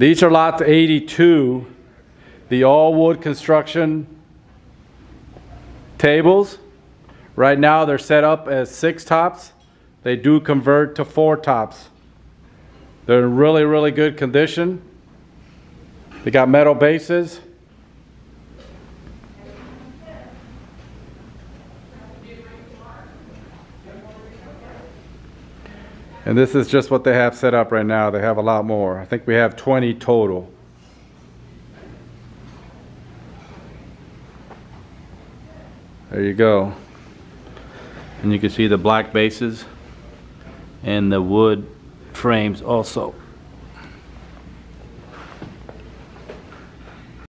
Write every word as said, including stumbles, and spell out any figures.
These are lot eighty-two, the all wood construction tables. Right now they're set up as six tops. They do convert to four tops. They're in really, really good condition. They got metal bases. And this is just what they have set up right now. They have a lot more. I think we have twenty total. There you go. And you can see the black bases and the wood frames also.